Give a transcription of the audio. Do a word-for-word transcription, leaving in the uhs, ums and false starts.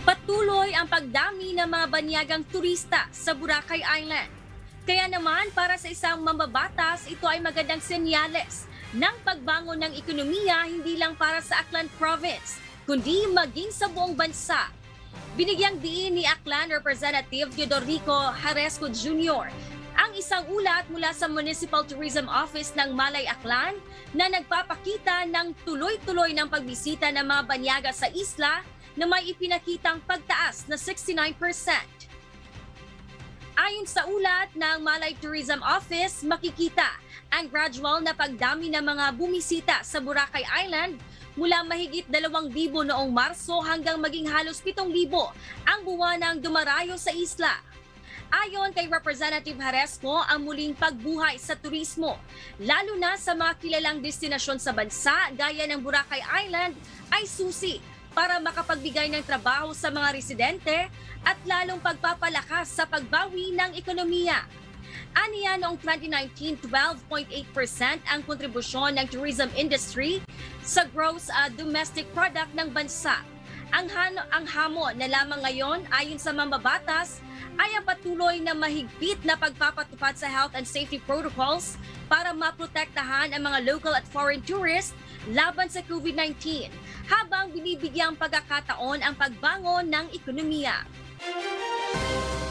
Patuloy ang pagdami ng mga banyagang turista sa Boracay Island. Kaya naman para sa isang mambabatas, ito ay magandang senyales ng pagbangon ng ekonomiya hindi lang para sa Aklan Province, kundi maging sa buong bansa. Binigyang diin ni Aklan Representative Teodorico Haresco Junior ang isang ulat mula sa Municipal Tourism Office ng Malay Aklan na nagpapakita ng tuloy-tuloy ng pagbisita ng mga banyaga sa isla na may ipinakitang pagtaas na sixty-nine percent. Ayon sa ulat ng Malay Tourism Office, makikita ang gradual na pagdami ng mga bumisita sa Boracay Island mula mahigit dalawang libo noong Marso hanggang maging halos pitong libo ang buwanang dumarayo sa isla. Ayon kay Representative Haresco, ang muling pagbuhay sa turismo, lalo na sa mga kilalang destinasyon sa bansa gaya ng Boracay Island, ay susi para makapagbigay ng trabaho sa mga residente at lalong pagpapalakas sa pagbawi ng ekonomiya. Aniya noong twenty nineteen, twelve point eight percent ang kontribusyon ng tourism industry sa gross uh, domestic product ng bansa. Ang, han- ang hamon na lamang ngayon ayon sa mambabatas ay ang patuloy na mahigpit na pagpapatupad sa health and safety protocols para maprotektahan ang mga local at foreign tourists laban sa COVID nineteen, habang binibigyang pagkakataon ang pagbangon ng ekonomiya.